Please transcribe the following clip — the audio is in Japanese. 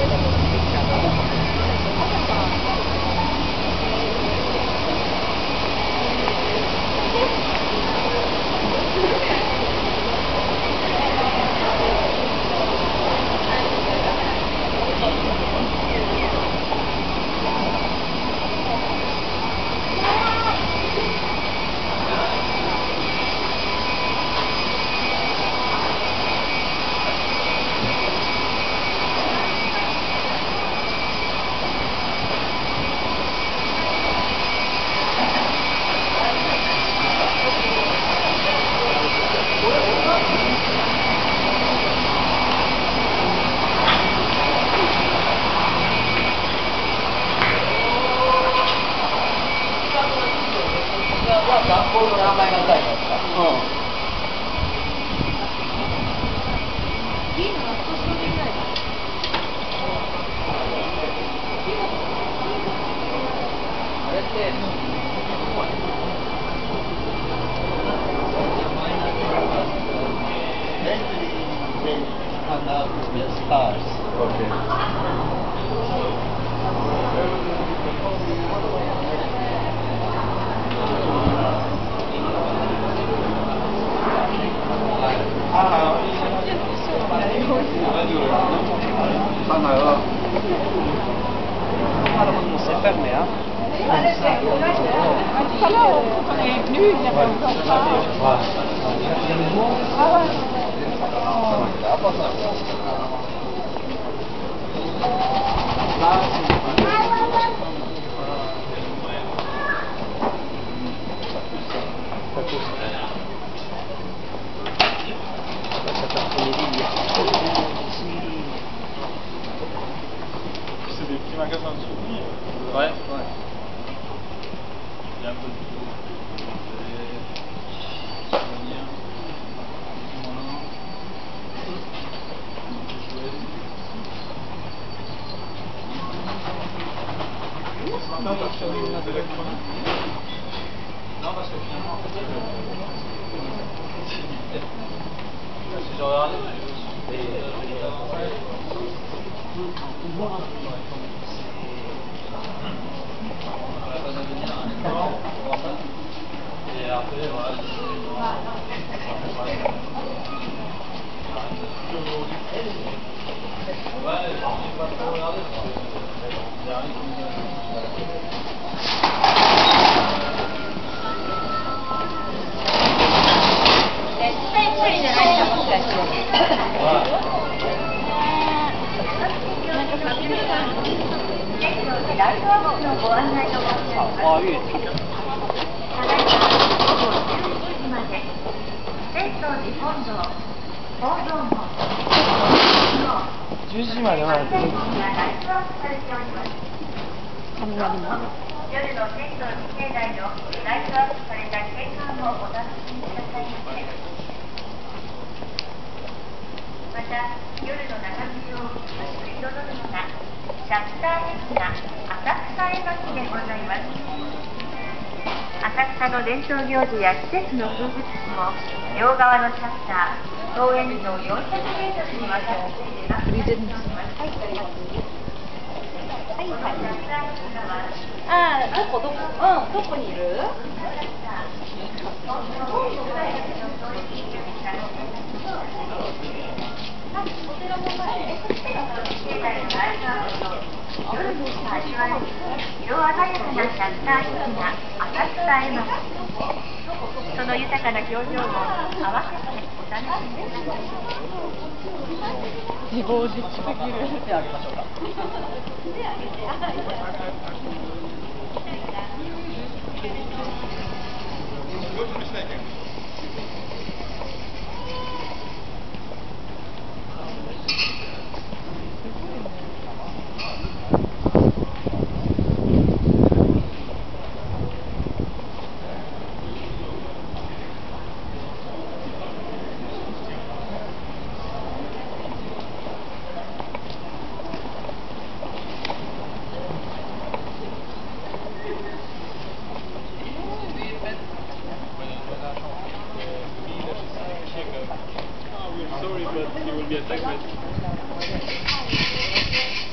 学校の名前が書いてあった。いいのが少しだけぐらいだ。あれって。Hung up with stars. Okay. C'est fermé, hein? Tout à l'heure, quand on est venu, il y avait encore ça. Ah ouais. C'est des petits magasins de souvenirs. Ouais. Il y a un peu de tout. Des souvenirs. Non, parce que l'électronique. Non, parce que finalement, en fait, si je regardais, et après, voilà. Ouais, j'ai pas trop regardé. Il y a rien qui me donne. 10時までは夜の銭湯境内のライトアップされた景観をお楽しみくださいませ。また夜の中身を美しく彩るのがシャッター絵画浅草絵巻でございます。浅草の伝統行事や季節の風物詩も両側のシャッター公園の400メートルにわたって描かれています。ああ、どこにいる？夜にしか味わえる色鮮やかなシャッター絵が浅草絵巻。その豊かな表情を合わせてお楽しみください。自暴自棄すぎる。手あげましょうか。手あげて。Sorry, but you will be attacked by